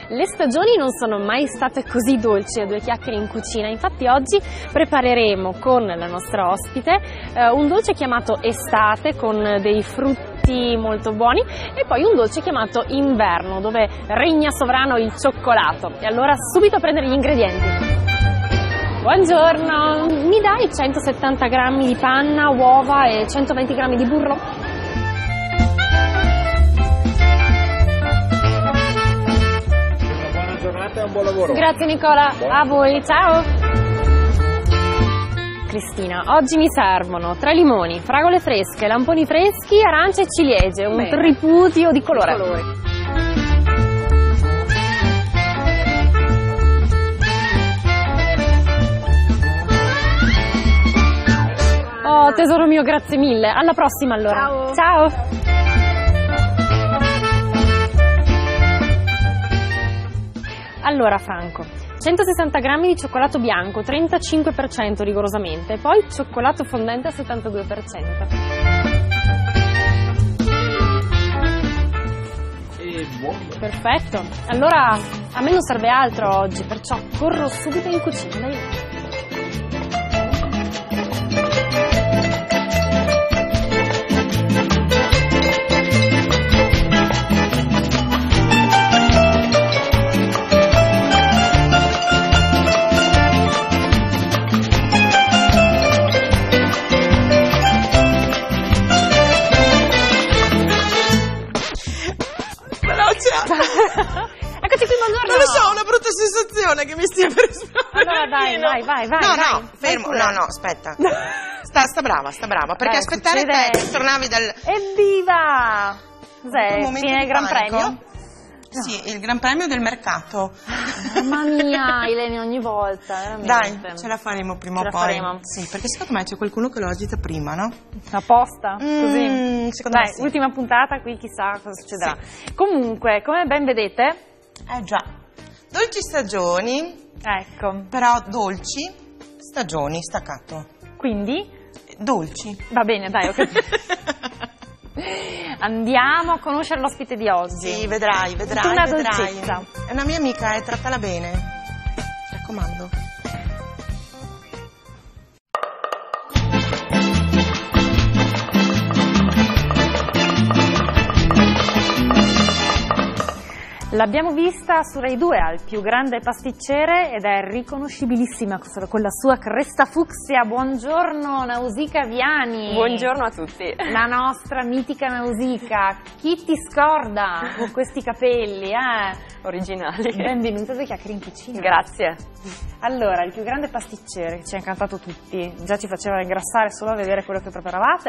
Le stagioni non sono mai state così dolci a Due Chiacchiere in Cucina, infatti oggi prepareremo con la nostra ospite un dolce chiamato estate con dei frutti molto buoni e poi un dolce chiamato inverno dove regna sovrano il cioccolato. E allora subito a prendere gli ingredienti. Buongiorno, mi dai 170 grammi di panna, uova e 120 grammi di burro? Buona giornata e un buon lavoro. Grazie Nicola, a voi, ciao! Cristina, oggi mi servono 3 limoni, fragole fresche, lamponi freschi, arance e ciliegie, un tripudio di colore. Oh tesoro mio, grazie mille, alla prossima allora. Ciao! Allora Franco, 160 grammi di cioccolato bianco, 35% rigorosamente, poi cioccolato fondente al 72%. E buono. Perfetto, allora a me non serve altro oggi, perciò corro subito in cucina, dai. Eccoci qui, buongiorno. Non lo so, una brutta sensazione che mi stia per esplodere. Allora dai, vai. No, fermo, no, aspetta. Sta brava, perché aspettare succede... te, tornavi dal... Evviva! Cos'è? Fine del Gran Premio? No. Sì, il Gran Premio del mercato. Mamma mia, Ilenia, ogni volta, veramente. Dai, ce la faremo prima o poi. Faremo. Sì, perché secondo me c'è qualcuno che lo agita prima, no? Apposta, così. Secondo me Dai, sì. ultima puntata, qui chissà cosa succederà. Sì. Comunque, come ben vedete... Già. Dolci stagioni. Ecco. Però dolci stagioni, staccato. Quindi? Dolci. Va bene, dai, ho capito. Andiamo a conoscere l'ospite di oggi. Sì, vedrai. Una dolcezza. È una mia amica, trattala bene. Mi raccomando. L'abbiamo vista su Rai 2 al Più Grande Pasticcere ed è riconoscibilissima con la sua cresta fucsia. Buongiorno Nausicaa Viani. Buongiorno a tutti. La nostra mitica Nausicaa. Chi ti scorda con questi capelli? Originali. Benvenuta a Due Chiacchiere in Cucina. Grazie. Allora, il Più Grande Pasticcere, che ci ha incantato tutti, già ci faceva ingrassare solo a vedere quello che preparavate.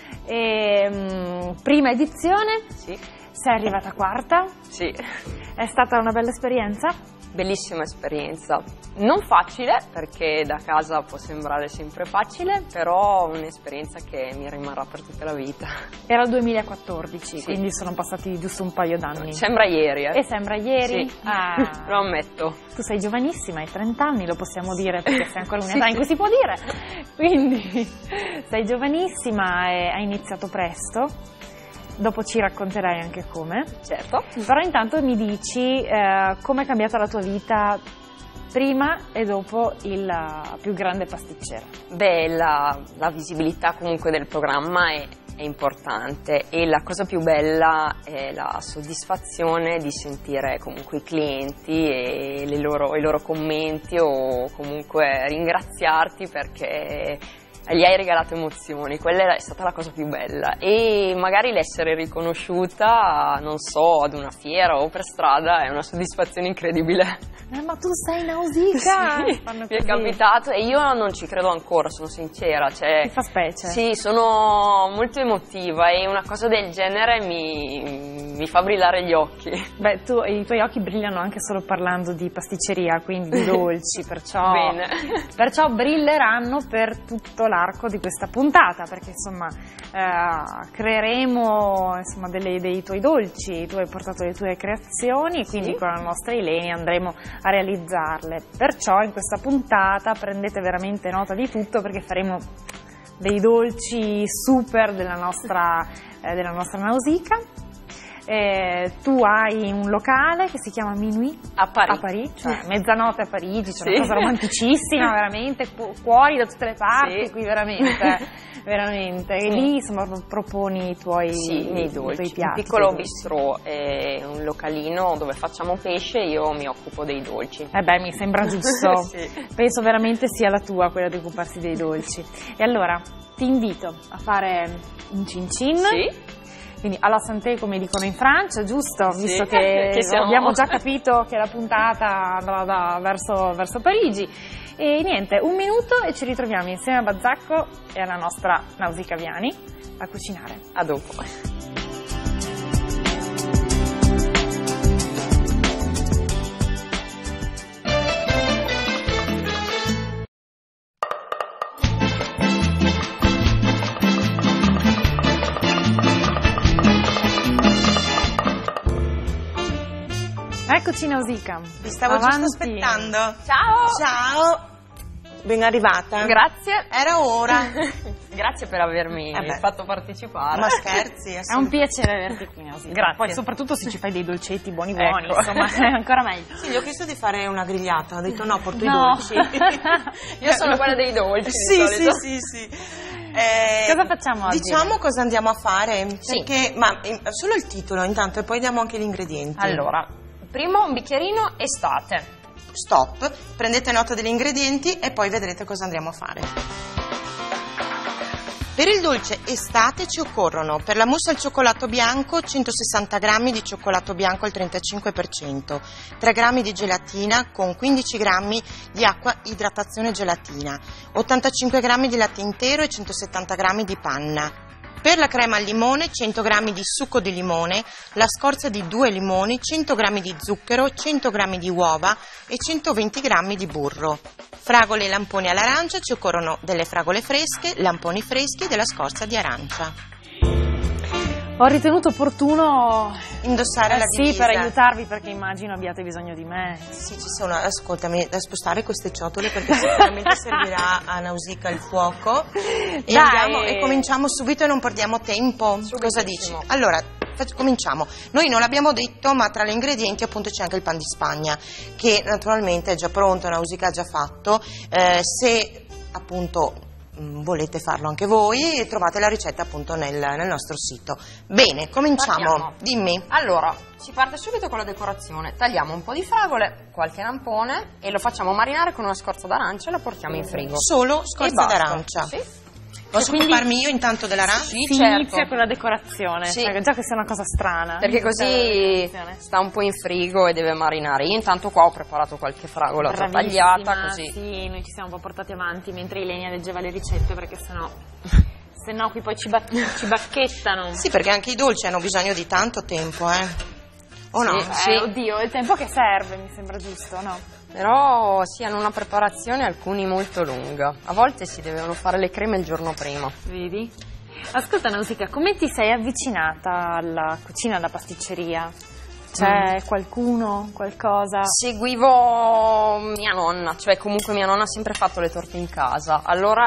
Prima edizione. Sì. Sei arrivata quarta? Sì. È stata una bella esperienza? Bellissima esperienza. Non facile, perché da casa può sembrare sempre facile, però un'esperienza che mi rimarrà per tutta la vita. Era il 2014, sì. Quindi sono passati giusto un paio d'anni. Sembra ieri, E sembra ieri? Sì. Ah. Lo ammetto. Tu sei giovanissima, hai 30 anni, lo possiamo dire, perché sei ancora un'età in cui si può dire. Quindi sei giovanissima e hai iniziato presto. Dopo ci racconterai anche come. Certo. Però intanto mi dici come è cambiata la tua vita prima e dopo il Più Grande Pasticcere. Beh, la visibilità comunque del programma è importante e la cosa più bella è la soddisfazione di sentire comunque i clienti e i loro commenti o comunque ringraziarti perché gli hai regalato emozioni, quella è stata la cosa più bella e magari l'essere riconosciuta, non so, ad una fiera o per strada è una soddisfazione incredibile. Ma tu sei Nausicaa! Sì, mi è capitato e io non ci credo ancora, sono sincera. Ti fa specie? Sì, sono molto emotiva e una cosa del genere mi fa brillare gli occhi. Beh, i tuoi occhi brillano anche solo parlando di pasticceria, quindi di dolci, perciò, Bene. Perciò brilleranno per tutto l'arco di questa puntata, perché insomma creeremo insomma, dei tuoi dolci, tu hai portato le tue creazioni, quindi sì. Con la nostra Ilenia andremo a realizzarle. Perciò in questa puntata prendete veramente nota di tutto perché faremo dei dolci super della nostra Nausicaa. Tu hai un locale che si chiama Minuit A Parigi. cioè mezzanotte a Parigi, c'è Sì. una cosa romanticissima, veramente, fuori da tutte le parti, Sì. qui veramente. E lì insomma proponi i tuoi, Sì, i miei dolci. tuoi piatti. Un piccolo i tuoi dolci. bistrò, un localino dove facciamo pesce, io mi occupo dei dolci. Mi sembra giusto. Sì. Penso veramente sia la tua quella di occuparsi dei dolci. E allora ti invito a fare un cin cin. Sì. Quindi alla santé, come dicono in Francia, giusto? Sì, Visto che siamo... abbiamo già capito che la puntata andrà verso Parigi. E niente, un minuto e ci ritroviamo insieme a Bazzacco e alla nostra Nausicaa Viani a cucinare. A dopo. Eccoci Nausicaa. Vi stavo giusto aspettando. Ciao! Ciao. Ben arrivata. Grazie. Era ora. Grazie per avermi fatto partecipare. Ma scherzi, È un piacere averti qui Nausicaa. Grazie. Poi soprattutto se ci fai dei dolcetti buoni, Ecco. insomma, è ancora meglio. Sì, gli ho chiesto di fare una grigliata, ho detto no, porto i No. dolci. Io sono quella dei dolci. Sì, di sì, solito. sì. Cosa facciamo oggi? Diciamo cosa andiamo a fare, Sì. perché, solo il titolo intanto e poi diamo anche gli ingredienti. Allora, primo un bicchierino estate. Stop, prendete nota degli ingredienti e poi vedrete cosa andremo a fare. Per il dolce estate ci occorrono per la mousse al cioccolato bianco 160 g di cioccolato bianco al 35%, 3 g di gelatina con 15 g di acqua idratazione gelatina, 85 g di latte intero e 170 g di panna. Per la crema al limone 100 g di succo di limone, la scorza di 2 limoni, 100 g di zucchero, 100 g di uova e 120 g di burro. Fragole e lamponi all'arancia ci occorrono delle fragole fresche, lamponi freschi e della scorza di arancia. Ho ritenuto opportuno Indossare la divisa. per aiutarvi, perché immagino abbiate bisogno di me. Sì, ci sono, ascoltami, da spostare queste ciotole perché sicuramente servirà a Nausicaa il fuoco. E Dai. andiamo e cominciamo subito e non perdiamo tempo. Subitissimo. Cosa dici? Allora, cominciamo. Noi non l'abbiamo detto, ma tra gli ingredienti appunto c'è anche il pan di Spagna, che naturalmente è già pronto, Nausicaa ha già fatto. Se appunto volete farlo anche voi, trovate la ricetta appunto nel nostro sito. Bene, cominciamo. Partiamo. Dimmi. Allora, si parte subito con la decorazione. Tagliamo un po' di fragole, qualche lampone e lo facciamo marinare con una scorza d'arancia e la portiamo in frigo. Solo E scorza basta. d'arancia. Sì. Posso Quindi- occuparmi io intanto dell'arancia? Sì, Si certo. inizia con la decorazione, Sì. cioè, già che sia una cosa strana. Perché Iniziare la così decorazione. sta un po' in frigo e deve marinare. Io intanto qua ho preparato qualche fragola già Bravissima, tagliata, così. Sì, noi ci siamo un po' portati avanti mentre Ilenia leggeva le ricette, perché sennò qui poi ci bacchettano. Sì, perché anche i dolci hanno bisogno di tanto tempo, O no? Sì. Oddio, il tempo che serve mi sembra giusto, no? Però sì, hanno una preparazione, alcuni molto lunga. A volte si devono fare le creme il giorno prima. Vedi? Ascolta Nausicaa, come ti sei avvicinata alla cucina, alla pasticceria? C'è qualcuno, qualcosa? Seguivo mia nonna, cioè comunque mia nonna ha sempre fatto le torte in casa. Allora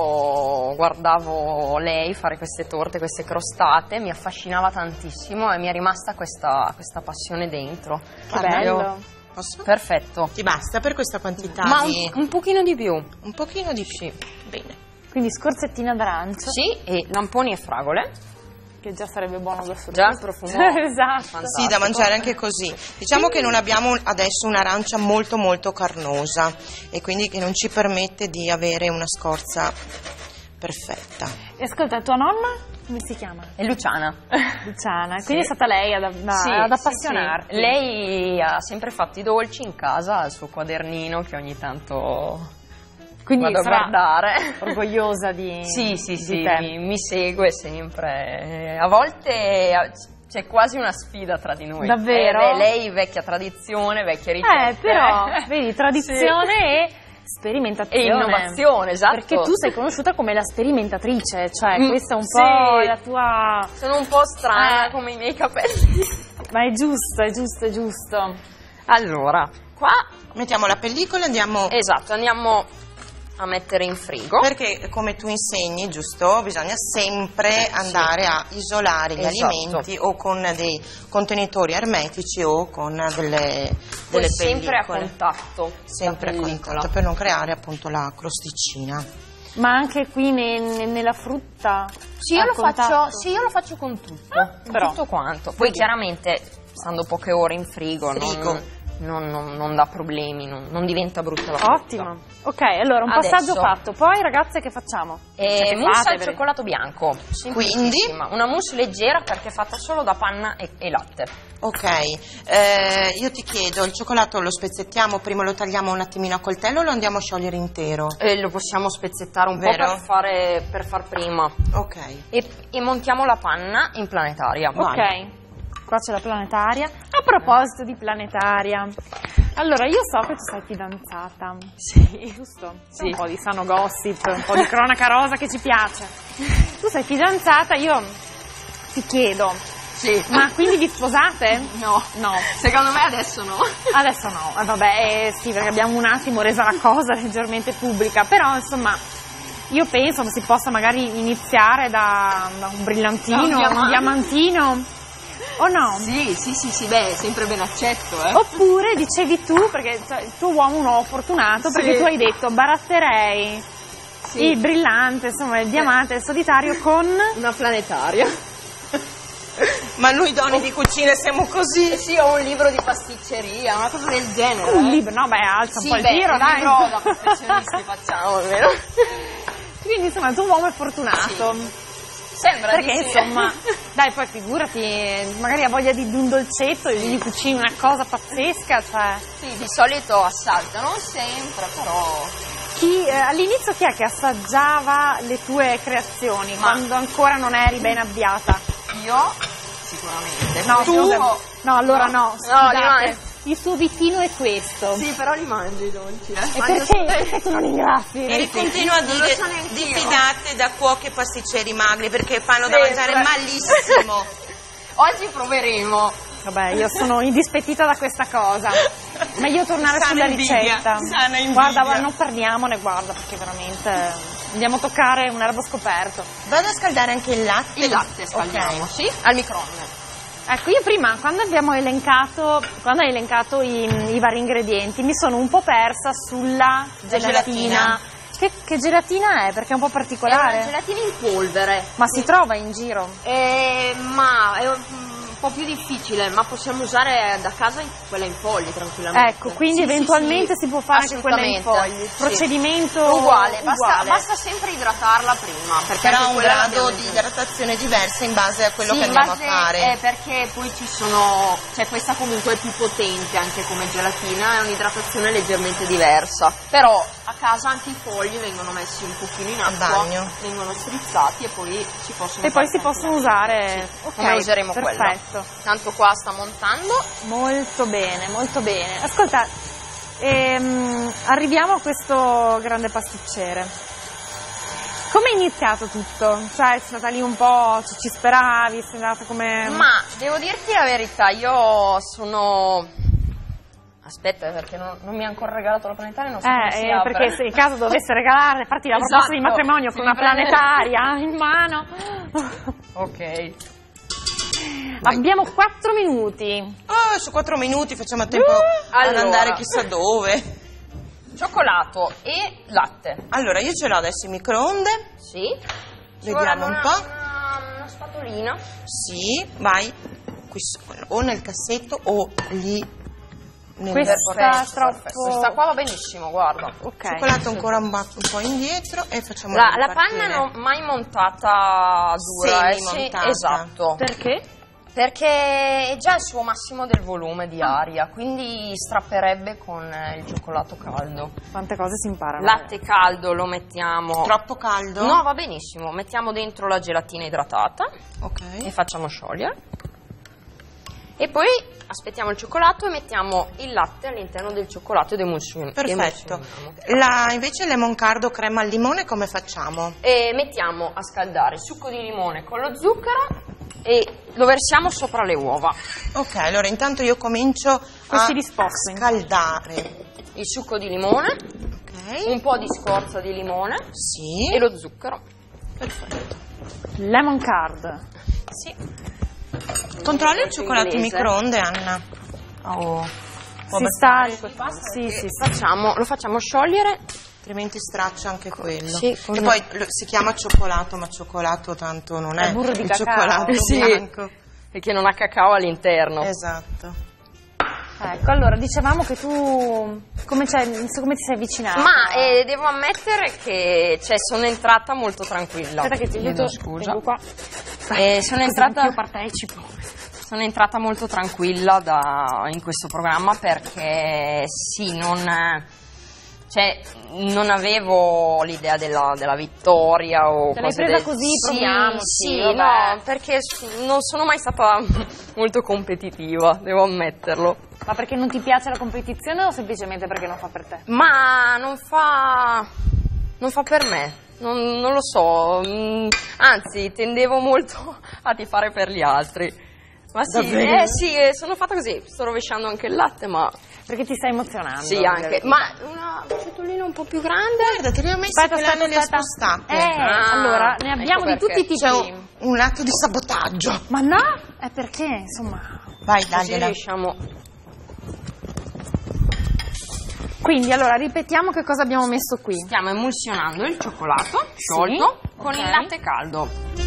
io guardavo lei fare queste torte, queste crostate, mi affascinava tantissimo e mi è rimasta questa passione dentro. Che bello! Posso? Perfetto. Ti basta per questa quantità Ma di... un pochino di più. Un pochino di più. Bene. Quindi scorzettina d'arancia, Sì, e lamponi e fragole. che già sarebbe buono da solo. Già il profumo. Esatto. Fantastico. Sì, da mangiare anche così. Diciamo che non abbiamo adesso un'arancia molto molto carnosa e quindi che non ci permette di avere una scorza perfetta. E ascolta, tua nonna come si chiama? E Luciana. Luciana, Sì. quindi è stata lei ad Sì, appassionarti. sì. Lei ha sempre fatto i dolci in casa, ha il suo quadernino che ogni tanto Quindi vado a sarà guardare. orgogliosa di Sì, di te. mi segue sempre. A volte c'è quasi una sfida tra di noi. Davvero? Lei vecchia tradizione, vecchie ricette. Però, vedi, tradizione e sperimentazione. E innovazione, esatto. Perché tu sei conosciuta come la sperimentatrice, cioè questa è un sì. po' la tua... Sono un po' strana come i miei capelli. Ma è giusto, è giusto, è giusto. Allora, qua Mettiamo la pellicola e andiamo... esatto, andiamo a mettere in frigo. Perché come tu insegni, giusto, bisogna sempre andare a isolare gli alimenti o con dei contenitori ermetici o con delle pellicole. Sempre a contatto. Sempre a contatto per non creare appunto la crosticina. Ma anche qui nella frutta? Sì, io lo faccio con tutto, però. tutto quanto. Poi chiaramente, stando poche ore in frigo. Non dà problemi, non diventa brutta la frutta. Ottimo. Ok, allora un passaggio fatto. Poi ragazze che facciamo? Mousse al cioccolato bianco. Quindi? Una mousse leggera perché è fatta solo da panna e latte. Ok, io ti chiedo, il cioccolato lo spezzettiamo, prima lo tagliamo un attimino a coltello o lo andiamo a sciogliere intero? Lo possiamo spezzettare un Vero? po' per far prima. Ok. E montiamo la panna in planetaria. Ok. Qua c'è la planetaria. A proposito di planetaria, allora io so che tu sei fidanzata. Sì. Giusto? Sì. Un po' di sano gossip, un po' di cronaca rosa che ci piace. Tu sei fidanzata, io ti chiedo, Sì. ma quindi vi sposate? No. No. Secondo me adesso no. Adesso no, vabbè, sì, perché abbiamo un attimo resa la cosa leggermente pubblica, però insomma io penso che si possa magari iniziare da un brillantino, un diamantino. O no? Sì, beh, sempre ben accetto, Oppure dicevi tu, perché il tuo uomo un uomo fortunato, perché tu hai detto baratterei il brillante, insomma il diamante, il solitario con una planetaria. Ma noi donne di cucina siamo così? Sì, ho un libro di pasticceria, una cosa del genere. un libro, no beh, alza un po' il tiro, dai. Libro da professionisti facciamo, almeno. Quindi insomma il tuo uomo è fortunato. Sembra Perché di sì. insomma, dai, poi figurati, magari ha voglia di un dolcetto e gli cucini una cosa pazzesca, cioè. Sì, di solito assalta, non sempre, però. All'inizio chi è che assaggiava le tue creazioni, quando ancora non eri ben avviata? Io? Sicuramente. No, tu? No, allora no, scusate. No, il suo obiettivo è questo. Sì, però li mangio i dolci, E perché tu non ingrassi? E continua a dire diffidate da cuochi e pasticceri magri perché fanno da mangiare malissimo. Oggi proveremo. Vabbè, io sono indispettita da questa cosa. Meglio tornare Sana sulla invidia, ricetta. sana invidia. Guarda, non parliamone, guarda, perché veramente andiamo a toccare un erbo scoperto. Vado a scaldare anche il latte? Il latte scaldiamo, sì, al microonde. Ecco, io prima, quando hai elencato i vari ingredienti, mi sono un po' persa sulla gelatina. Che gelatina è? Perché è un po' particolare. È una gelatina in polvere. Ma si trova in giro? Ma è un po' più difficile, ma possiamo usare da casa quella in fogli tranquillamente. Ecco, quindi eventualmente si può fare anche quella in fogli. Sì. Procedimento uguale. Basta sempre idratarla prima. Perché Però ha un quella grado di idratazione diverso in base a quello che andiamo a fare. Perché poi questa comunque è più potente anche come gelatina, è un'idratazione leggermente diversa. Però a casa anche i fogli vengono messi un pochino in acqua, bagno, vengono strizzati e poi si possono usare. Sì. Ok, come useremo perfetto. quello. Tanto qua sta montando. Molto bene, molto bene. Ascolta, arriviamo a questo grande pasticcere. Come è iniziato tutto? Cioè, sei stata lì un po', ci speravi, sei andata come... Ma devo dirti la verità, io sono... Aspetta, perché non mi ha ancora regalato la planetaria, non so come si apre. Perché se in caso dovesse regalare, farti la proposta di matrimonio con una planetaria in mano. Ok. Abbiamo 4 minuti. Oh, su 4 minuti facciamo a tempo ad andare chissà dove. Cioccolato e latte. Allora, io ce l'ho adesso in microonde. Sì. Vediamo un po'. Una spatolina. Sì, vai. Qui, o nel cassetto o lì. Questa troppo... Questa qua va benissimo, guarda. Ok. Cioccolato ancora un po' indietro e facciamo la panna non mai montata dura. Semi-montata. Esatto. Perché? Perché è già il suo massimo del volume di aria, quindi strapperebbe con il cioccolato caldo. Quante cose si imparano. Latte caldo lo mettiamo... Troppo caldo? No, va benissimo. Mettiamo dentro la gelatina idratata. Ok. E facciamo sciogliere. E poi aspettiamo il cioccolato e mettiamo il latte all'interno del cioccolato ed emulsioniamo. Perfetto. Invece il lemon cardo crema al limone come facciamo? E mettiamo a scaldare il succo di limone con lo zucchero e lo versiamo sopra le uova. Ok, allora intanto io comincio a scaldare il succo di limone. Ok. un po' di scorza di limone Sì. e lo zucchero. Perfetto. Lemon curd. Sì. Controlli il cioccolato in Inglese. microonde, Anna. Oh. Si sta... Sì. Lo facciamo sciogliere. Altrimenti straccia anche quello. Sì, e con- poi si chiama cioccolato, ma cioccolato tanto non è. È burro di il cacao. cioccolato Sì. bianco. Perché non ha cacao all'interno. Esatto. Ecco, allora dicevamo che tu come ti sei avvicinata? Ma devo ammettere che sono entrata molto tranquilla. Aspetta che ti Chiedo aiuto. scusa. Vengo qua. Sono entrata, Io partecipo. sono entrata molto tranquilla in questo programma perché sì, non avevo l'idea della vittoria o Te l'hai cose presa del... così, Sì, proviamoci, sì, vabbè. no, perché non sono mai stata molto competitiva, devo ammetterlo. Ma perché non ti piace la competizione o semplicemente perché non fa per te? Ma non fa per me, non lo so, anzi tendevo molto a tifare per gli altri. Ma sì, sì, sono fatta così, sto rovesciando anche il latte, ma Perché ti stai emozionando. sì anche, ma una ciotolina un po' più grande. Guarda, te li ho messi che l'hanno li ha spostate. Allora, ne abbiamo ecco di tutti i tipi. C'è un atto di sabotaggio. Ma no, è perché, insomma... Vai, Così dagliela. riusciamo. Quindi, allora, ripetiamo che cosa abbiamo messo qui. Stiamo emulsionando il cioccolato sciolto con ok. il latte caldo.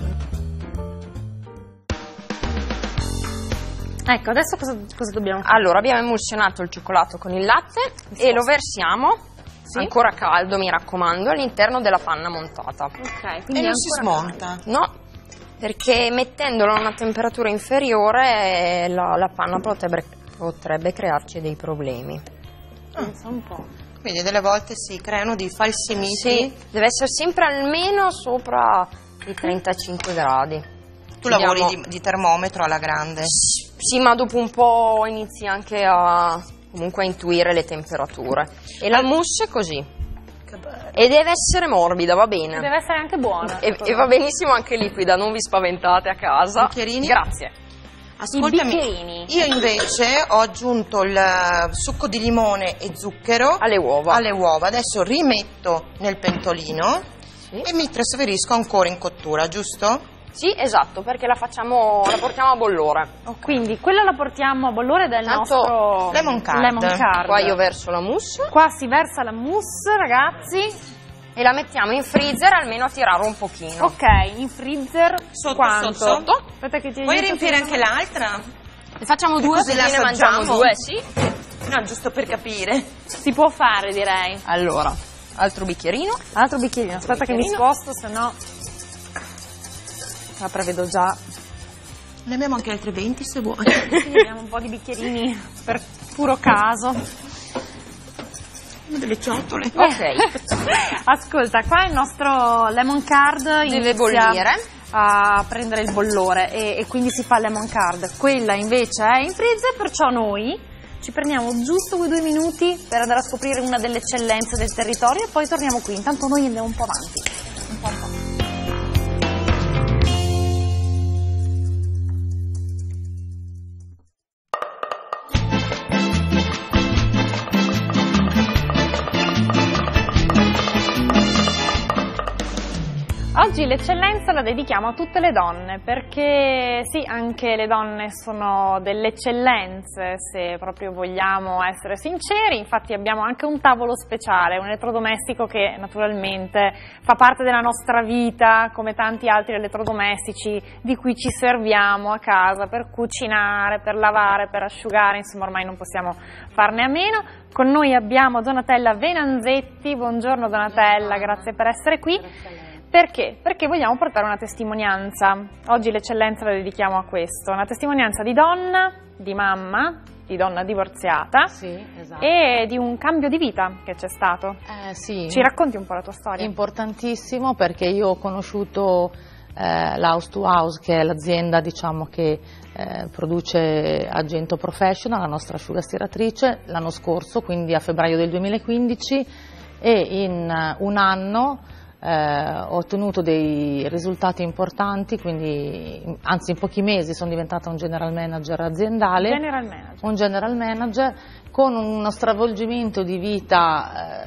Ecco, adesso cosa dobbiamo fare? Allora, abbiamo emulsionato il cioccolato con il latte e lo versiamo ancora caldo, mi raccomando, all'interno della panna montata. Ok, quindi E non si ancora- smonta. No, perché mettendolo a una temperatura inferiore la panna potrebbe crearci dei problemi. Pensa un po'. Quindi delle volte si creano dei falsi miti. Sì, deve essere sempre almeno sopra i 35 gradi. Tu lavori Chiudiamo- di termometro alla grande. Sì, ma dopo un po' inizi anche comunque a intuire le temperature. E la mousse è così. E deve essere morbida, va bene. Deve essere anche buona. E va benissimo anche liquida, non vi spaventate a casa. Bicchierini? Grazie. Ascoltami, bicchierini. io invece ho aggiunto il succo di limone e zucchero Alle uova. alle uova. Adesso rimetto nel pentolino e mi trasferisco ancora in cottura, giusto? Sì, esatto, perché la portiamo a bollore. Quindi quella la portiamo a bollore del Tanto nostro lemon curd. lemon curd. Qua io verso la mousse Qua si versa la mousse, ragazzi. e la mettiamo in freezer almeno a tirare un pochino. Ok, in freezer Sotto, quanto? sotto. Aspetta che ti Vuoi aiuto. riempire anche l'altra? Ne facciamo due, così così la ne mangiamo assaggiamo? due, sì. No, giusto per capire. Si può fare, direi. Allora, altro bicchierino. Altro bicchierino. Aspetta che mi sposto, se no la prevedo già. Ne abbiamo anche altre 20 se vuoi. Quindi abbiamo un po' di bicchierini per puro caso. Delle ciotole. Ok. Ascolta, qua il nostro lemon curd Deve inizia bollire. a prendere il bollore e quindi si fa il lemon curd. Quella invece è in freezer, perciò noi ci prendiamo giusto quei 2 minuti per andare a scoprire una delle eccellenze del territorio e poi torniamo qui. Intanto noi andiamo un po' avanti. Un po' avanti. Oggi l'eccellenza la dedichiamo a tutte le donne perché sì, anche le donne sono delle eccellenze se proprio vogliamo essere sinceri, infatti abbiamo anche un tavolo speciale, un elettrodomestico che naturalmente fa parte della nostra vita come tanti altri elettrodomestici di cui ci serviamo a casa per cucinare, per lavare, per asciugare, insomma ormai non possiamo farne a meno. Con noi abbiamo Donatella Venanzetti, buongiorno Donatella, grazie per essere qui. Perché? Perché vogliamo portare una testimonianza. Oggi l'eccellenza la dedichiamo a questo, una testimonianza di donna, di mamma, di donna divorziata Sì, esatto. e di un cambio di vita che c'è stato. Sì, Ci racconti un po' la tua storia? importantissimo perché io ho conosciuto l'House to House, che è l'azienda diciamo che produce Argento Professional, la nostra asciugastiratrice, l'anno scorso, quindi a febbraio del 2015, e in un anno ho ottenuto dei risultati importanti, quindi anzi in pochi mesi sono diventata un general manager aziendale. General manager. Un general manager con uno stravolgimento di vita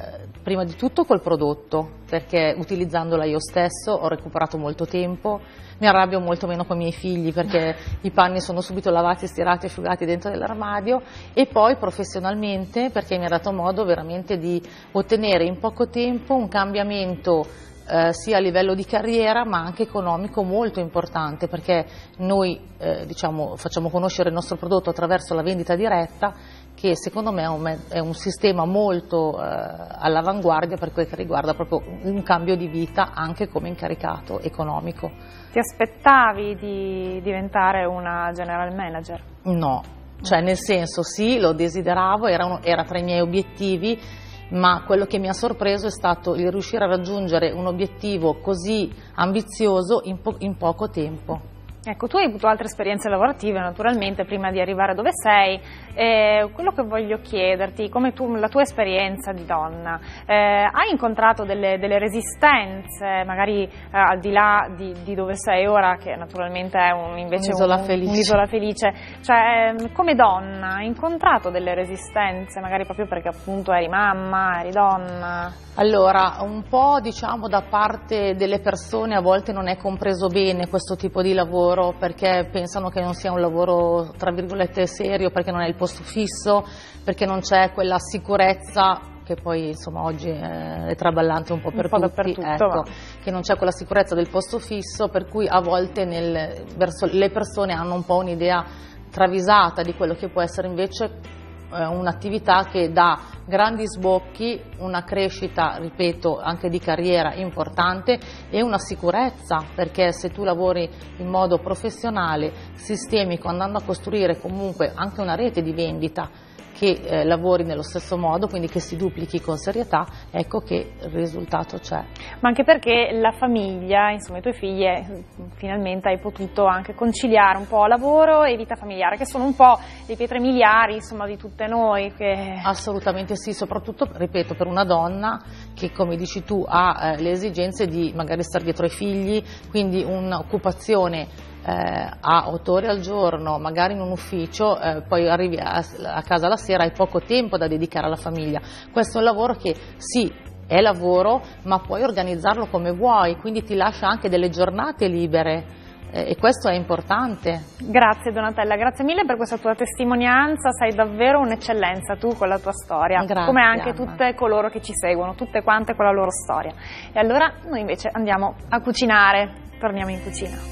Prima di tutto col prodotto, perché utilizzandola io stesso ho recuperato molto tempo, mi arrabbio molto meno con i miei figli perché i panni sono subito lavati, stirati, asciugati dentro dell'armadio, e poi professionalmente perché mi ha dato modo veramente di ottenere in poco tempo un cambiamento sia a livello di carriera ma anche economico molto importante, perché noi facciamo conoscere il nostro prodotto attraverso la vendita diretta, che secondo me è un sistema molto all'avanguardia per quel che riguarda proprio un cambio di vita anche come incaricato economico. Ti aspettavi di diventare una general manager? No, cioè nel senso sì, lo desideravo, era tra i miei obiettivi, ma quello che mi ha sorpreso è stato il riuscire a raggiungere un obiettivo così ambizioso in poco tempo. Ecco, tu hai avuto altre esperienze lavorative naturalmente prima di arrivare dove sei. Quello che voglio chiederti, come la tua esperienza di donna, hai incontrato delle resistenze, magari al di là di dove sei ora, che naturalmente è invece un'isola felice, cioè come donna hai incontrato delle resistenze, magari proprio perché appunto eri mamma, eri donna? Allora, un po' da parte delle persone a volte non è compreso bene questo tipo di lavoro, perché pensano che non sia un lavoro tra virgolette serio, perché non è il posto fisso, perché non c'è quella sicurezza che poi insomma oggi è traballante un po' per tutti, ecco, che non c'è quella sicurezza del posto fisso, per cui a volte verso le persone hanno un po' un'idea travisata di quello che può essere invece un'attività che dà grandi sbocchi, una crescita, ripeto, anche di carriera importante e una sicurezza, perché se tu lavori in modo professionale, sistemico, andando a costruire comunque anche una rete di vendita che lavori nello stesso modo, quindi che si duplichi con serietà, ecco che il risultato c'è. Ma anche perché la famiglia, insomma i tuoi figli, finalmente hai potuto anche conciliare un po' lavoro e vita familiare, che sono un po' le pietre miliari insomma di tutte noi. Assolutamente sì, soprattutto, ripeto, per una donna che, come dici tu, ha le esigenze di magari stare dietro ai figli, quindi un'occupazione a 8 ore al giorno, magari in un ufficio, poi arrivi a casa la sera, hai poco tempo da dedicare alla famiglia. Questo è un lavoro che sì, è lavoro, ma puoi organizzarlo come vuoi, quindi ti lascia anche delle giornate libere e questo è importante. Grazie Donatella, grazie mille per questa tua testimonianza, sei davvero un'eccellenza tu con la tua storia, grazie, come anche Anna. tutte coloro che ci seguono, tutte quante con la loro storia. E allora noi invece andiamo a cucinare, torniamo in cucina.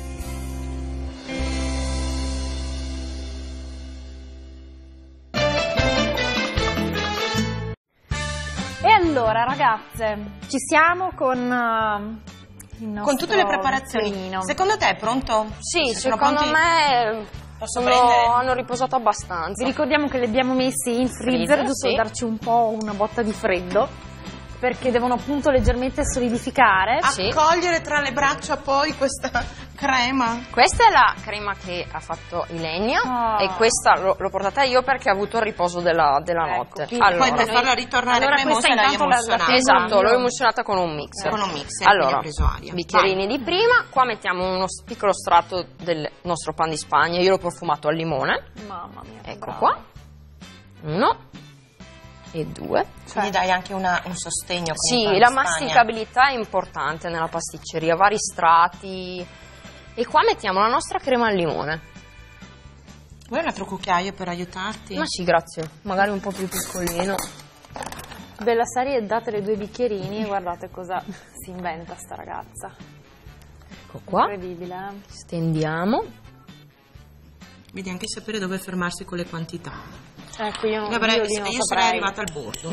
E allora ragazze, ci siamo con il nostro con tutte le preparazioni. zucchino. Secondo te è pronto? Sì, Sono secondo pronti? me hanno riposato abbastanza. Vi ricordiamo che li abbiamo messi in freezer, giusto sì, per darci un po' una botta di freddo, perché devono appunto leggermente solidificare. Accogliere tra le braccia poi questa crema. Questa è la crema che ha fatto Ilenia e questa l'ho portata io perché ha avuto il riposo della notte. Poi per farla ritornare cremosa l'hai emulsionata. Esatto, l'ho emulsionata con un mixer. Con un mixer, allora, quindi ha preso aria. bicchierini di prima, qua mettiamo uno piccolo strato del nostro pan di Spagna, io l'ho profumato al limone. Mamma mia. Ecco brava. qua. 1 e 2. Quindi dai anche un sostegno. Con Sì, il pan la di Spagna. masticabilità è importante nella pasticceria, vari strati. E qua mettiamo la nostra crema al limone. Vuoi un altro cucchiaio per aiutarti? Ma sì, grazie. Magari un po' più piccolino. Della serie date le 2 bicchierini e guardate cosa si inventa sta ragazza. Ecco qua. Incredibile, eh? Stendiamo. Vedi anche sapere dove fermarsi con le quantità. Ecco, io Io sarei arrivata al bordo.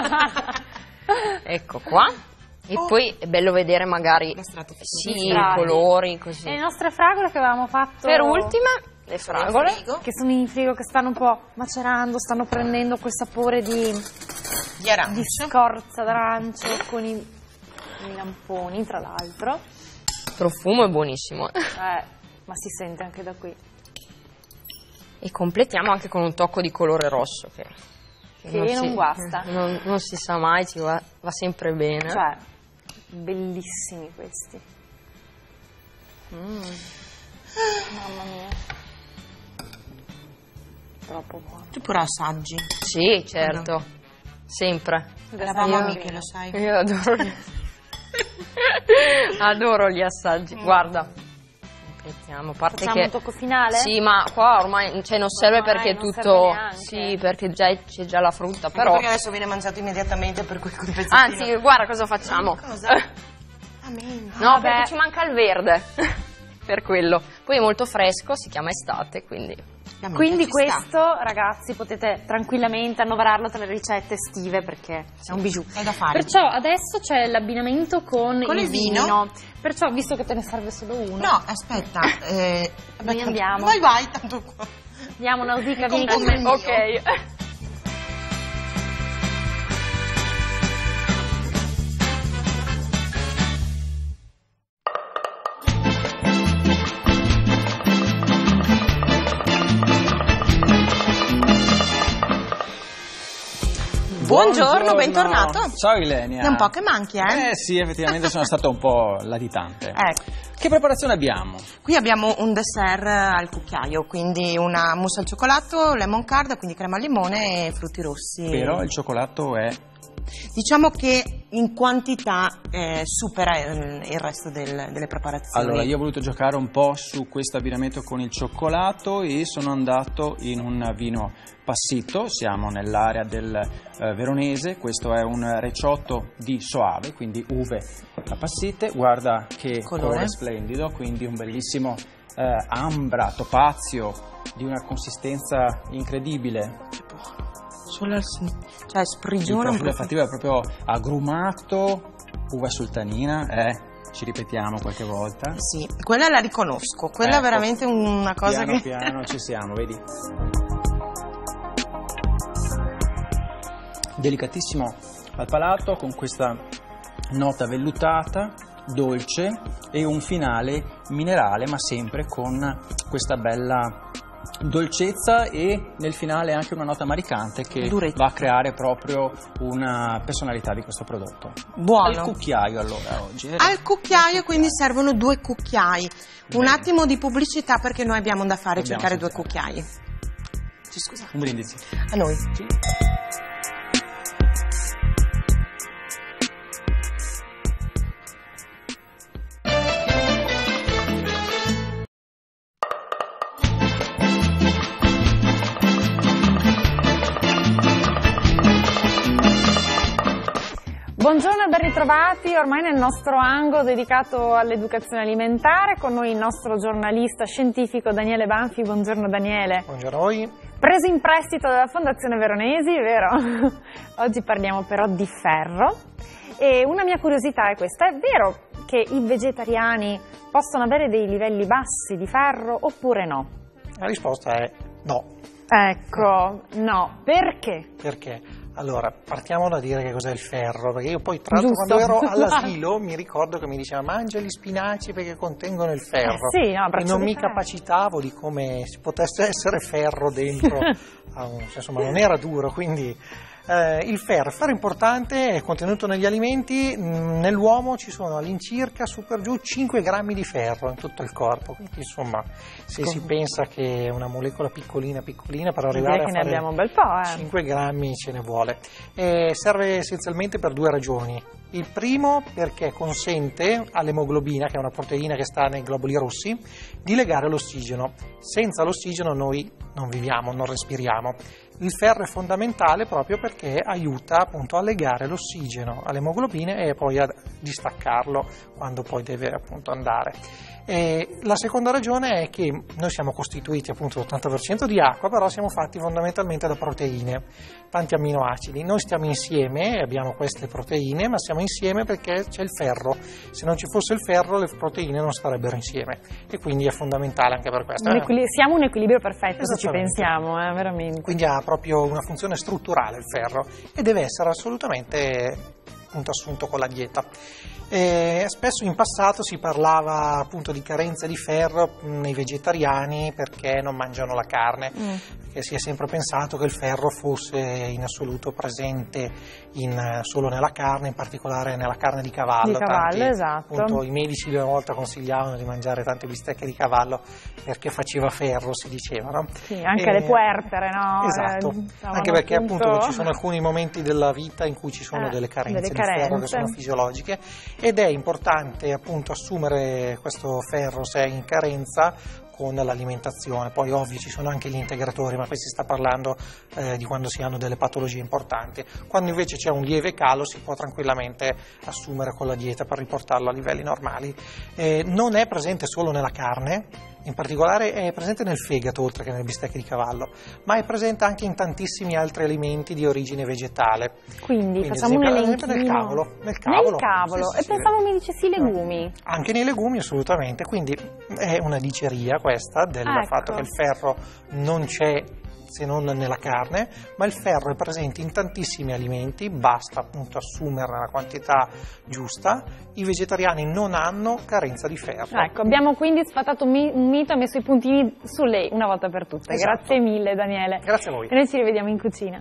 Ecco qua. E poi è bello vedere magari i i colori così. E le nostre fragole che avevamo fatto Per ultime le fragole che sono in frigo, che stanno un po' macerando, stanno prendendo quel sapore di scorza d'arancio con i lamponi, tra l'altro. Il profumo è buonissimo. Ma si sente anche da qui. E completiamo anche con un tocco di colore rosso che non guasta. Non si sa mai, ci va sempre bene. Cioè, bellissimi questi. Mamma mia. Troppo buono. Tu pure assaggi. Sì, certo. sempre. Eravamo amiche, lo sai. Io adoro adoro gli assaggi. Guarda, aspettiamo, a parte Facciamo che un tocco finale? sì, ma qua ormai non serve Ormai perché è non serve tutto neanche. sì, perché c'è già la frutta, Però però perché adesso viene mangiato immediatamente per quel pezzettino. anzi, guarda cosa facciamo. Cosa? La menta. No, perché ci manca il verde. Per quello. Poi è molto fresco, si chiama estate, quindi La menta Quindi ci sta. questo, ragazzi, potete tranquillamente annoverarlo tra le ricette estive perché è un bijou. È da fare. Perciò adesso c'è l'abbinamento con il vino. vino. Perciò, visto che te ne serve solo uno, No, aspetta. Noi andiamo. Vai, tanto qua. andiamo Nausica, vieni Con con me. me. ok. Buongiorno, bentornato. Ciao Ilenia. È un po' che manchi, eh? Sì, effettivamente sono stato un po' latitante. Ecco. Che preparazione abbiamo? Qui abbiamo un dessert al cucchiaio, quindi una mousse al cioccolato, lemon curd, quindi crema al limone e frutti rossi. Però il cioccolato è... Diciamo che in quantità supera il resto delle preparazioni. Allora, io ho voluto giocare un po' su questo abbinamento con il cioccolato e sono andato in un vino passito, siamo nell'area del veronese, questo è un recioto di Soave, quindi uve appassite, guarda che colore splendido, quindi un bellissimo ambra, topazio, di una consistenza incredibile. Solo cioè Il sprigiona un profilo po'. olfattivo è proprio agrumato, uva sultanina, ci ripetiamo qualche volta. Sì, quella la riconosco, quella è Ecco, veramente una cosa piano che... piano ci siamo, vedi? Delicatissimo al palato, con questa nota vellutata, dolce e un finale minerale, ma sempre con questa bella dolcezza e nel finale anche una nota maricante che va a creare proprio una personalità di questo prodotto. Buono. Al cucchiaio allora oggi. Al cucchiaio, quindi servono 2 cucchiai. Un Bene. attimo di pubblicità perché noi abbiamo da fare, Dobbiamo cercare 2 aspettare. cucchiai. Ci scusate. Un brindisi. A noi. Sì. Buongiorno e ben ritrovati ormai nel nostro angolo dedicato all'educazione alimentare, con noi il nostro giornalista scientifico Daniele Banfi. Buongiorno Daniele. Buongiorno a voi. Preso in prestito dalla Fondazione Veronesi, vero? Oggi parliamo però di ferro e una mia curiosità è questa: è vero che i vegetariani possono avere dei livelli bassi di ferro oppure no? La risposta è no. Ecco, no. Perché? Perché? Allora, partiamo da dire che cos'è il ferro, perché io poi tra l'altro Giusto. quando ero all'asilo mi ricordo che mi diceva mangia gli spinaci perché contengono il ferro. Sì, no, e braccio non di mi ferro. capacitavo di come si potesse essere ferro dentro, insomma non era duro, quindi il ferro è importante, è contenuto negli alimenti, nell'uomo ci sono all'incirca su per giù 5 grammi di ferro in tutto il corpo, quindi insomma se si pensa che è una molecola piccolina per arrivare Direi che a ne fare abbiamo un bel po', 5 grammi ce ne vuole. Serve essenzialmente per 2 ragioni. Il primo perché consente all'emoglobina, che è una proteina che sta nei globuli rossi, di legare l'ossigeno. Senza l'ossigeno noi non viviamo, non respiriamo. Il ferro è fondamentale proprio perché aiuta appunto a legare l'ossigeno all'emoglobina e poi a distaccarlo quando poi deve appunto andare. La seconda ragione è che noi siamo costituiti appunto l'80% di acqua, però siamo fatti fondamentalmente da proteine, tanti amminoacidi. Noi stiamo insieme, abbiamo queste proteine, ma siamo insieme perché c'è il ferro. Se non ci fosse il ferro le proteine non starebbero insieme e quindi è fondamentale anche per questo. Siamo un equilibrio perfetto se ci Esattamente. pensiamo, veramente. Quindi ha proprio una funzione strutturale il ferro e deve essere assolutamente appunto assunto con la dieta. Spesso in passato si parlava appunto di carenza di ferro nei vegetariani perché non mangiano la carne, perché si è sempre pensato che il ferro fosse in assoluto presente solo nella carne, in particolare nella carne di cavallo. Di cavallo, esatto. Appunto, i medici una volta consigliavano di mangiare tante bistecche di cavallo perché faceva ferro, si diceva, no? Sì, anche le puerpere, no? Esatto, anche perché appunto ci sono alcuni momenti della vita in cui ci sono delle carenze di ferro che sono fisiologiche, ed è importante appunto assumere questo ferro se è in carenza con l'alimentazione. Poi ovvio ci sono anche gli integratori, ma qui si sta parlando di quando si hanno delle patologie importanti. Quando invece c'è un lieve calo si può tranquillamente assumere con la dieta per riportarlo a livelli normali. Non è presente solo nella carne, in particolare è presente nel fegato oltre che nelle bistecche di cavallo, ma è presente anche in tantissimi altri alimenti di origine vegetale. Quindi facciamo un elencino. Nel cavolo. Nel cavolo. Sì, e pensavo mi dicessi legumi. Anche nei legumi assolutamente, quindi è una diceria questa del fatto che il ferro non c'è se non nella carne, ma il ferro è presente in tantissimi alimenti, basta appunto assumerne la quantità giusta. I vegetariani non hanno carenza di ferro. Ecco, abbiamo quindi sfatato un mito e messo i puntini su lei una volta per tutte. Esatto. Grazie mille Daniele. Grazie a voi. E noi ci rivediamo in cucina.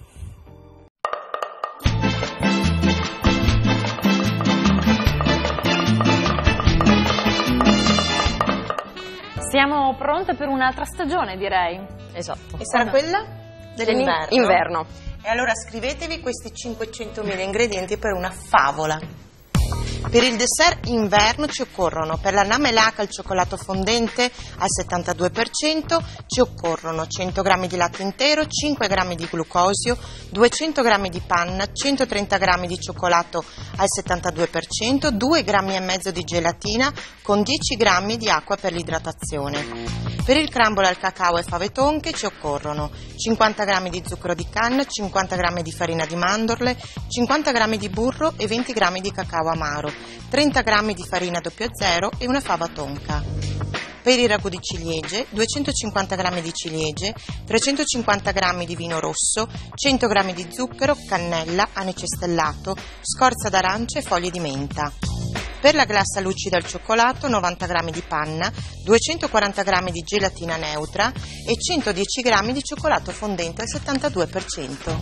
Siamo pronte per un'altra stagione, direi. Esatto. E sarà quella dell'inverno? Inverno. E allora scrivetevi questi 500.000 ingredienti per una favola. Per il dessert inverno ci occorrono, per la namelaca al cioccolato fondente al 72%, ci occorrono 100 g di latte intero, 5 g di glucosio, 200 g di panna, 130 g di cioccolato al 72%, 2,5 g di gelatina con 10 g di acqua per l'idratazione. Per il crumble al cacao e fave tonche ci occorrono 50 g di zucchero di canna, 50 g di farina di mandorle, 50 g di burro e 20 g di cacao amaro, 30 g di farina 00 e una fava tonka. Per il ragù di ciliegie, 250 g di ciliegie, 350 g di vino rosso, 100 g di zucchero, cannella, anice stellato, scorza d'arancia e foglie di menta. Per la glassa lucida al cioccolato, 90 g di panna, 240 g di gelatina neutra e 110 g di cioccolato fondente al 72%.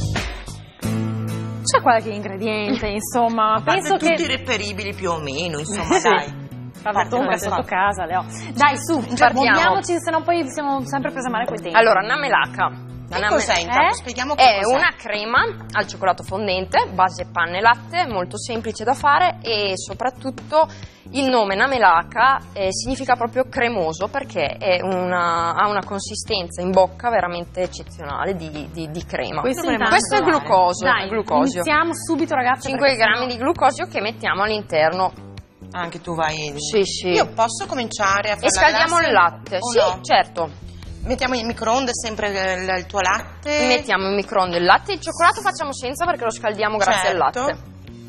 C'è qualche ingrediente, insomma, penso tutti che... reperibili più o meno, insomma, dai. Fave tonka sotto casa, Leo. Dai, su, muoviamoci, sennò poi siamo sempre prese male coi tempi. Allora, namelaca. Che cos'è intanto? Spieghiamo che è cos'è. una crema al cioccolato fondente, base panna e latte, molto semplice da fare, e soprattutto il nome namelaca significa proprio cremoso, perché ha una consistenza in bocca veramente eccezionale di crema. Questo è glucosio. Dai, glucosio. iniziamo subito, ragazzi. 5 grammi di glucosio che mettiamo all'interno. Anche tu vai. Sì. Io posso cominciare a fare e scaldiamo il latte. Sì, no? certo. Mettiamo in microonde sempre il tuo latte. Mettiamo in microonde il latte. Il cioccolato facciamo senza perché lo scaldiamo grazie al latte.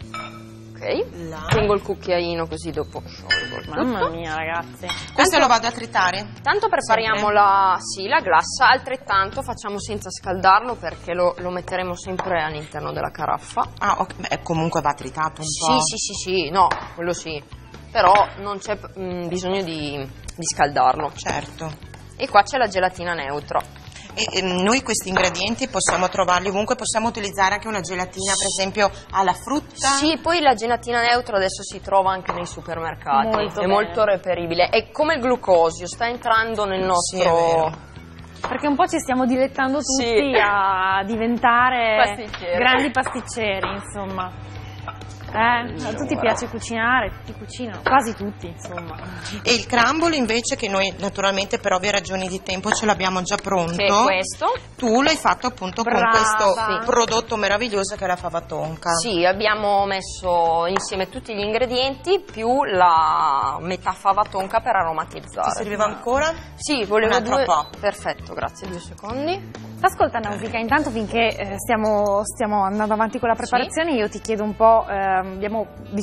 Ok. Tengo il cucchiaino così dopo sciolgo il tutto. Mamma mia, ragazzi. Questo lo vado a tritare? Tanto prepariamo la glassa, altrettanto facciamo senza scaldarlo perché lo metteremo sempre all'interno della caraffa. Ah, ok. Beh, comunque va tritato un po'. Sì, no, quello sì. Però non c'è bisogno di scaldarlo. Certo. E qua c'è la gelatina neutra. E noi questi ingredienti possiamo trovarli ovunque, possiamo utilizzare anche una gelatina per esempio alla frutta? Sì, poi la gelatina neutra adesso si trova anche nei supermercati, è molto reperibile, è come il glucosio, sta entrando nel nostro... Sì, è vero. Perché un po' ci stiamo dilettando tutti a diventare grandi pasticceri, insomma. A tutti piace cucinare, tutti cucinano, quasi tutti, insomma. E il crumble invece, che noi naturalmente per ovvie ragioni di tempo ce l'abbiamo già pronto, che è questo, tu l'hai fatto appunto con questo prodotto meraviglioso che è la fava tonka. Sì, abbiamo messo insieme tutti gli ingredienti più la metà fava tonka per aromatizzare. Ti serviva ancora? Sì, volevo un altro po'. Perfetto, grazie, 2 secondi. Ascolta Nausicaa, intanto finché stiamo andando avanti con la preparazione, io ti chiedo un po', abbiamo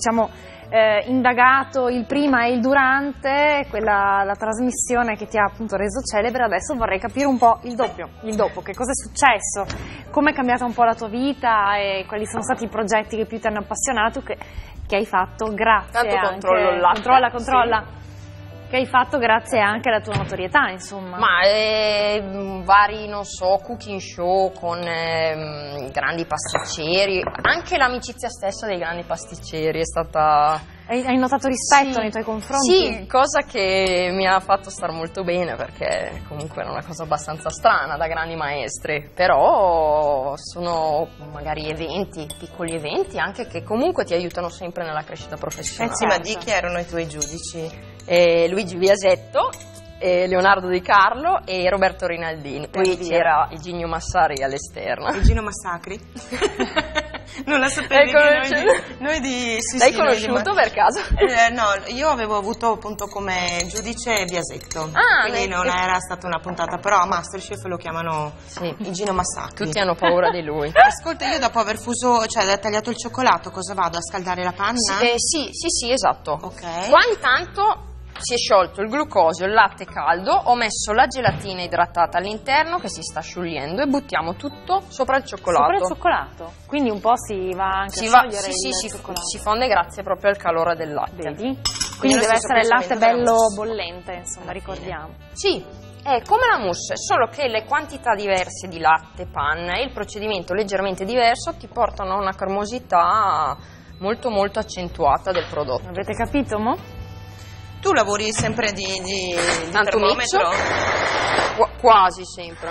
indagato il prima e il durante, la trasmissione che ti ha appunto reso celebre, adesso vorrei capire un po' il dopo, che cosa è successo, come è cambiata un po' la tua vita e quali sono stati i progetti che più ti hanno appassionato, che hai fatto grazie Tanto anche... controllo il latte. Controlla. Sì. Che che hai fatto grazie anche alla tua notorietà, insomma. Ma vari, non so, cooking show con grandi pasticceri, anche l'amicizia stessa dei grandi pasticceri è stata... Hai notato rispetto nei tuoi confronti? Sì, cosa che mi ha fatto star molto bene, perché comunque era una cosa abbastanza strana da grandi maestri, però sono magari eventi, piccoli eventi anche che comunque ti aiutano sempre nella crescita professionale. Sì, ma di chi erano i tuoi giudici? Luigi Biasetto, Leonardo Di Carlo e Roberto Rinaldini. Poi c'era Igino Massari all'esterno. Igino Massacri? Non la sapevi? Noi di sì, l'hai sì, conosciuto per caso? No, io avevo avuto appunto come giudice Biasetto, quindi non era stata una puntata, però a Masterchef lo chiamano Igino Massacri. Tutti hanno paura di lui. Ascolta, io dopo aver fuso, cioè tagliato il cioccolato, cosa vado? A scaldare la panna? Sì, esatto. Ok. Qua intanto si è sciolto il glucosio, il latte caldo, ho messo la gelatina idratata all'interno che si sta sciogliendo e buttiamo tutto sopra il cioccolato. Sopra il cioccolato? Quindi un po' si va anche a sciogliere il cioccolato. Si fonde grazie proprio al calore del latte. Vedi? Quindi deve essere il latte bello bollente, insomma, ricordiamo. Sì, è come la mousse, solo che le quantità diverse di latte, panna e il procedimento leggermente diverso ti portano a una cremosità molto molto accentuata del prodotto. Avete capito, mo? Tu lavori sempre di tanto termometro? Quasi sempre.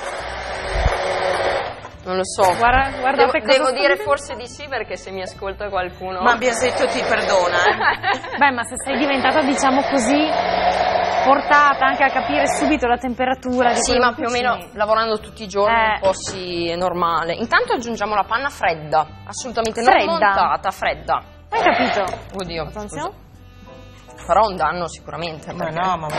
Non lo so. Guardate devo dire forse di sì, perché se mi ascolta qualcuno... Ma Biasetto ti perdona, Beh, ma se sei diventata, diciamo così, portata anche a capire subito la temperatura di sì, ma più o meno lavorando tutti i giorni un po' sì, è normale. Intanto aggiungiamo la panna fredda, assolutamente non montata, fredda. Hai capito? Oddio, attenzione. Scusa. Farò un danno sicuramente. Ma perché... no, ma...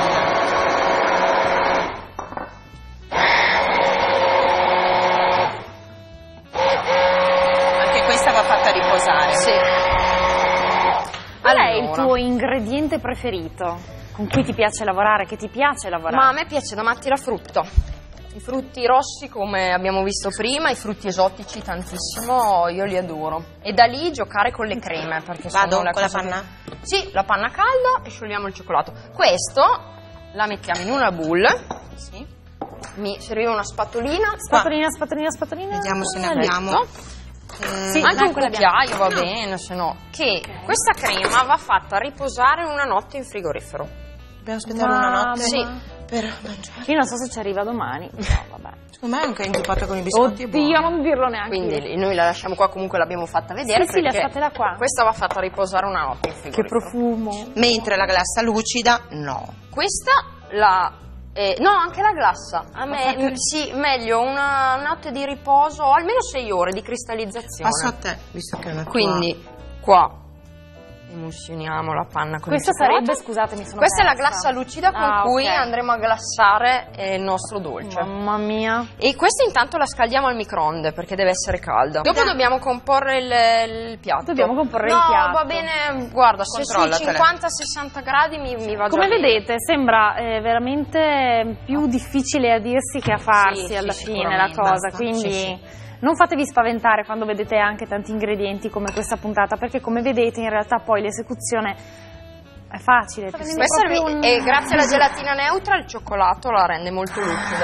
Anche questa va fatta riposare. Sì. Qual è il tuo ingrediente preferito? Con cui ti piace lavorare? Che ti piace lavorare? Ma a me piace da matti la frutta. I frutti rossi, come abbiamo visto prima, i frutti esotici tantissimo, io li adoro. E da lì giocare con le creme, perché vado sono con la panna? Sì, la panna calda e sciogliamo il cioccolato. Questo la mettiamo in una bowl. Sì. Mi serviva una spatolina. Spatolina. Vediamo se ne abbiamo. Sì, anche un cucchiaio va bene, se no. Che questa crema va fatta riposare una notte in frigorifero. Dobbiamo aspettare una notte? Sì. Per mangiare. Io non so se ci arriva domani. No, vabbè. Secondo me è anche inzuppata con i biscotti. Oddio, non dirlo neanche. Quindi noi la lasciamo qua, comunque l'abbiamo fatta vedere. Sì, lasciatela qua. Questa va fatta riposare una notte in frigorifero. Che profumo. Mentre la glassa lucida, no. Questa la... no, anche la glassa. A me sì, meglio una notte di riposo, o almeno 6 ore di cristallizzazione. Passo a te, visto che è una tua... Quindi qua emulsioniamo la panna con questa il cioccolato. sarebbe, scusatemi, sono questa persa. è la glassa lucida con cui andremo a glassare il nostro dolce. Mamma mia. E questa intanto la scaldiamo al microonde perché deve essere calda. Dopo dobbiamo comporre il piatto. Dobbiamo comporre il piatto. No, va bene, guarda, se sui 50-60 gradi mi va già come bene. vedete sembra veramente più difficile a dirsi che a farsi alla fine la cosa, quindi non fatevi spaventare quando vedete anche tanti ingredienti come questa puntata, perché come vedete in realtà poi l'esecuzione è facile. E grazie alla gelatina neutra il cioccolato la rende molto lucida.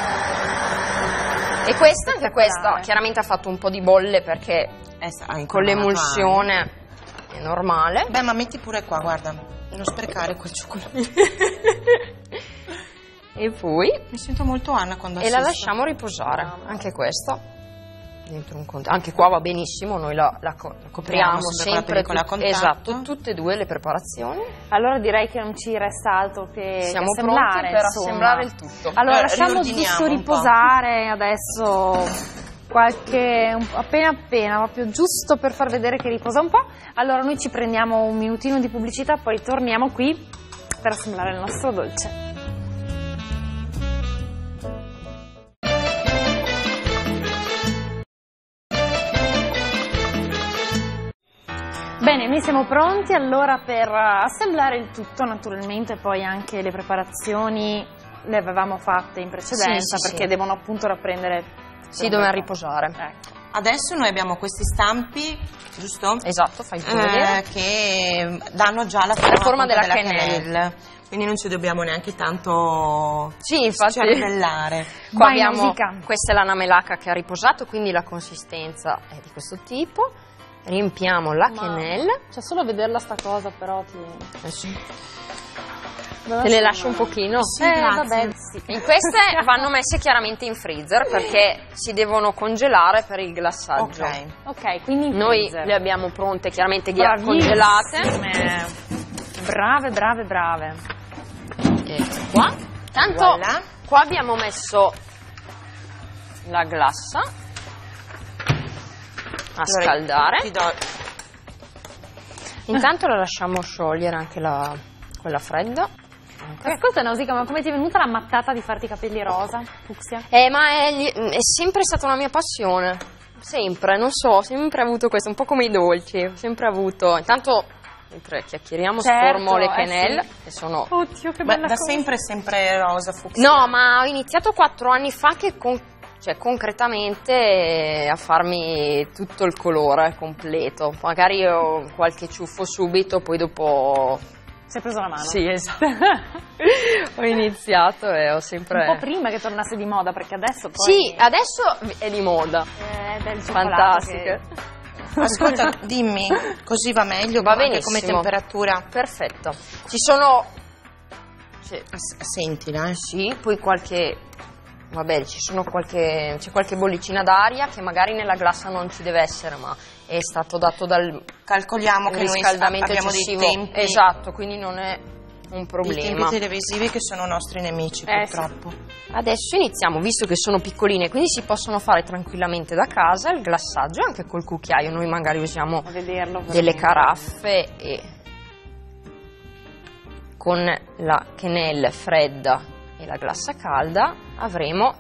E questa, anche questa, chiaramente ha fatto un po' di bolle perché con l'emulsione è normale. Beh, ma metti pure qua, guarda, non sprecare quel cioccolato. E poi mi sento molto Anna quando assisto. E la lasciamo riposare, anche questa. Dentro un anche qua va benissimo, noi la copriamo sempre esatto, tutte e due le preparazioni. Allora direi che non ci resta altro che siamo assemblare, pronti per assemblare il tutto. Allora lasciamo giusto riposare adesso appena proprio giusto per far vedere che riposa un po'. Allora noi ci prendiamo un minutino di pubblicità, poi torniamo qui per assemblare il nostro dolce. Bene, noi siamo pronti allora per assemblare il tutto, naturalmente poi anche le preparazioni le avevamo fatte in precedenza perché devono appunto rapprendere. Sì, dovevano riposare. Ecco. Adesso noi abbiamo questi stampi, giusto? Esatto, fai tu vedere. Che danno già la forma della quenelle. Quindi non ci dobbiamo neanche tanto cervellare. Qua abbiamo, questa è la namelaca che ha riposato, quindi la consistenza è di questo tipo. Riempiamo la quenelle. C'è solo a vederla sta cosa, però te le lascio un pochino. Sì, vabbè. In queste vanno messe chiaramente in freezer perché si devono congelare per il glassaggio. Ok, quindi in noi freezer. le abbiamo pronte chiaramente congelate. Brave. Ecco qua. Tanto Voilà. qua abbiamo messo la glassa a scaldare. Intanto la lasciamo sciogliere anche quella fredda. Ascolta Nausicaa, ma come ti è venuta la mattata di farti i capelli rosa, fucsia? Ma è sempre stata una mia passione, sempre, non so, ho sempre avuto questo, un po' come i dolci, ho sempre avuto, intanto mentre chiacchieriamo sformo le quenelle, che sono... Oddio, che bella da cosa. sempre rosa, fucsia. No, ma ho iniziato 4 anni fa che concretamente a farmi tutto il colore completo, magari ho qualche ciuffo subito, poi dopo... Si è preso la mano. Sì, esatto. Ho iniziato e ho sempre... Un po' prima che tornasse di moda, perché adesso poi... Sì, adesso è di moda. Del Fantastica. Ascolta, dimmi, così va meglio? Va anche benissimo. Come temperatura? Perfetto. Ci sono... Sentila, Sì, poi vabbè, c'è qualche bollicina d'aria che magari nella glassa non ci deve essere, ma è stato dato dal calcoliamo che noi riscaldamento abbiamo eccessivo. dei tempi. Esatto, quindi non è un problema. I tempi televisivi che sono nostri nemici, purtroppo. Sì. Adesso iniziamo, visto che sono piccoline, quindi si possono fare tranquillamente da casa il glassaggio anche col cucchiaio. Noi magari usiamo delle caraffe e con la quenelle fredda e la glassa calda avremo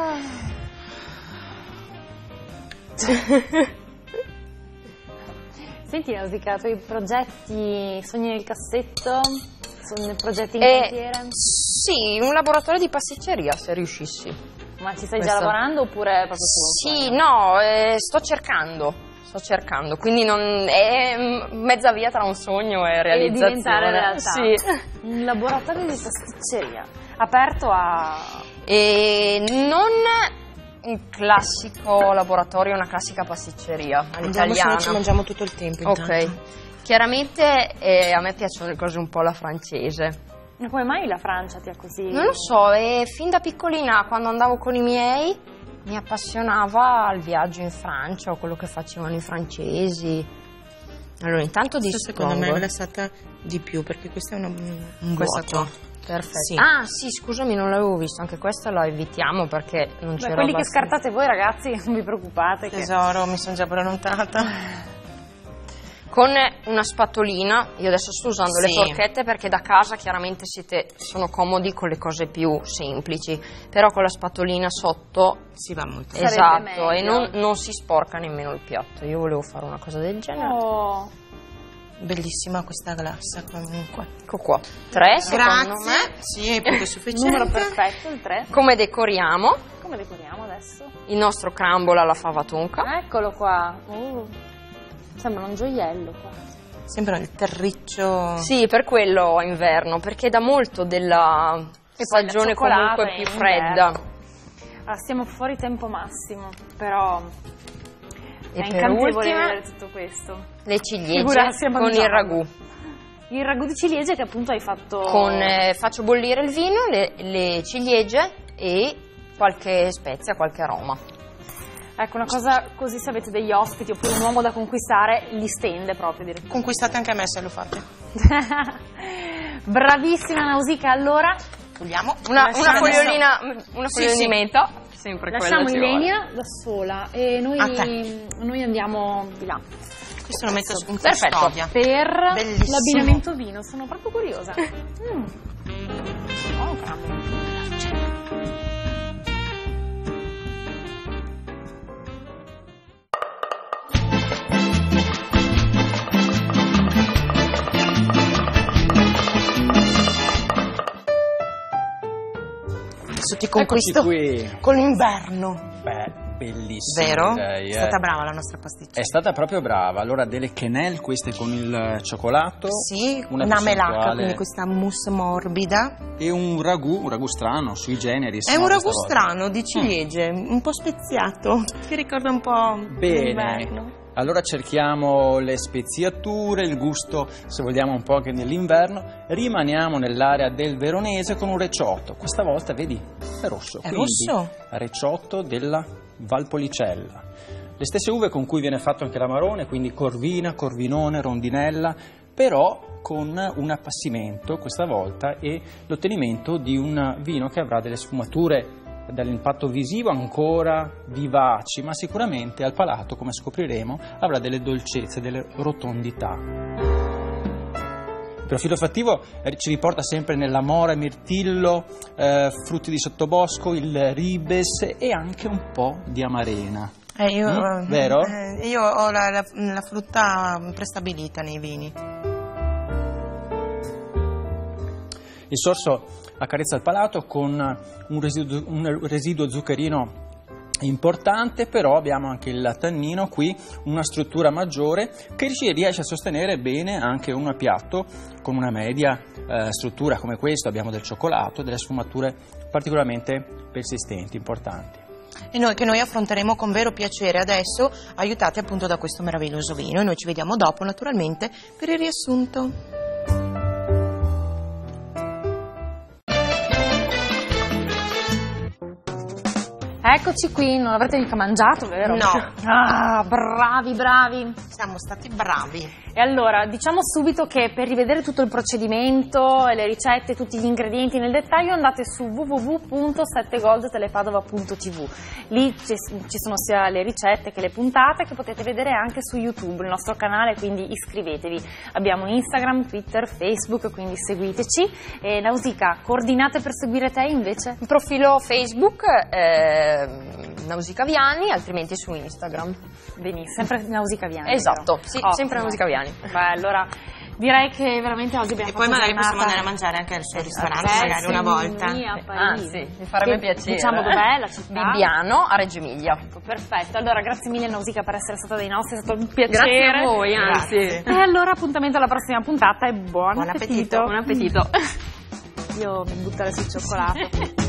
Senti Nausicaa, i tuoi progetti, sogni nel cassetto, progetti in cantiere? Sì, un laboratorio di pasticceria se riuscissi. Ma ci stai già lavorando oppure proprio tu? Sì, no, sto cercando, quindi non è mezza via tra un sogno e realizzazione. E diventare realtà. Sì. Un laboratorio di pasticceria aperto a... E non un classico laboratorio, una classica pasticceria all'italiana. Ci mangiamo tutto il tempo. Ok. Chiaramente a me piacciono le cose un po' alla francese. Ma come mai la Francia ti ha così? Non lo so, fin da piccolina quando andavo con i miei mi appassionava il viaggio in Francia o quello che facevano i francesi. Allora intanto secondo me è glassata di più perché questa è un questa vuoto. Qua. Perfetto. Sì. Ah sì, scusami, non l'avevo visto, anche questa la evitiamo perché non c'era quelli abbastanza. che scartate voi ragazzi, non vi preoccupate. Tesoro, mi sono già prenontata. Con una spatolina, io adesso sto usando le forchette perché da casa chiaramente sono comodi con le cose più semplici, però con la spatolina sotto si va molto. Esatto, e non si sporca nemmeno il piatto. Io volevo fare una cosa del genere. Oh. Bellissima questa glassa comunque. Ecco qua. 3 secondo me. Sì, è più che sufficiente. Numero perfetto, il 3. Come decoriamo? Come decoriamo adesso? Il nostro crumble alla fava tonka. Eccolo qua. Sembra un gioiello qua. Sembra il terriccio. Sì, per quello inverno, perché dà molto della stagione comunque più fredda. Stiamo fuori tempo massimo, però e è incantevole vedere tutto questo. Le ciliegie con il ragù. Il ragù di ciliegie che appunto hai fatto... Faccio bollire il vino, le ciliegie e qualche spezia, qualche aroma. Ecco, una cosa così, se avete degli ospiti oppure un uomo da conquistare, li stende proprio direttamente. Conquistate anche a me se lo fate. Bravissima Nausicaa, allora togliamo una fogliolina di menta, sempre lasciamo Ilenia da sola e noi andiamo di là. Questo lo metto in custodia per l'abbinamento vino, sono proprio curiosa. Ti conquisto con l'inverno. Beh, bellissimo. Vero? Direi, È stata brava la nostra pasticcera. È stata proprio brava. Allora, delle quenelle queste con il cioccolato. Sì, una una melacca, percentuale- quindi questa mousse morbida. E un ragù strano, sui generis. È un no, ragù questa volta. strano di ciliegie, un po' speziato, che ricorda un po' Bene. l'inverno. Allora cerchiamo le speziature, il gusto, se vogliamo, un po' anche nell'inverno. Rimaniamo nell'area del veronese con un reciotto. Questa volta, vedi, è rosso. È quindi rosso? Reciotto della Valpolicella. Le stesse uve con cui viene fatto anche l'amarone, quindi corvina, corvinone, rondinella, però con un appassimento questa volta e l'ottenimento di un vino che avrà delle sfumature dall'impatto visivo ancora vivaci, ma sicuramente al palato, come scopriremo, avrà delle dolcezze, delle rotondità. Il profilo fattivo ci riporta sempre nell'amore, mirtillo, frutti di sottobosco, il ribes e anche un po' di amarena. Vero? Io ho la frutta prestabilita nei vini. Il sorso accarezza il palato con un residuo zuccherino importante, però abbiamo anche il tannino qui, una struttura maggiore che riesce a sostenere bene anche un piatto con una media struttura come questo. Abbiamo del cioccolato, delle sfumature particolarmente persistenti, importanti. E noi affronteremo con vero piacere adesso, aiutati appunto da questo meraviglioso vino. E noi ci vediamo dopo, naturalmente, per il riassunto. Eccoci qui, non avrete mica mangiato, vero? No. Ah, bravi. Siamo stati bravi. E allora, diciamo subito che per rivedere tutto il procedimento, le ricette, tutti gli ingredienti nel dettaglio, andate su www.settegoldtelepadova.tv. Lì ci sono sia le ricette che le puntate che potete vedere anche su YouTube, il nostro canale, quindi iscrivetevi. Abbiamo Instagram, Twitter, Facebook, quindi seguiteci. E Nausicaa, coordinate per seguire te invece? Il profilo Facebook Nausicaa Viani, altrimenti su Instagram. Benissimo, sempre Nausicaa Viani. Esatto, vero? sì, Ottimo. sempre Nausicaa Viani. Beh, allora direi che veramente oggi abbiamo E fatto poi magari giornata. possiamo andare a mangiare anche al suo ristorante, magari una volta. A Parigi. Sì, mi farebbe piacere. Diciamo dov'è la città? Bibbiano, a Reggio Emilia. Ecco, perfetto. Allora, grazie mille Nausicaa per essere stata dei nostri, è stato un piacere. Grazie a voi, anzi. E allora appuntamento alla prossima puntata e buon appetito. Buon appetito. Io mi butterei sul cioccolato.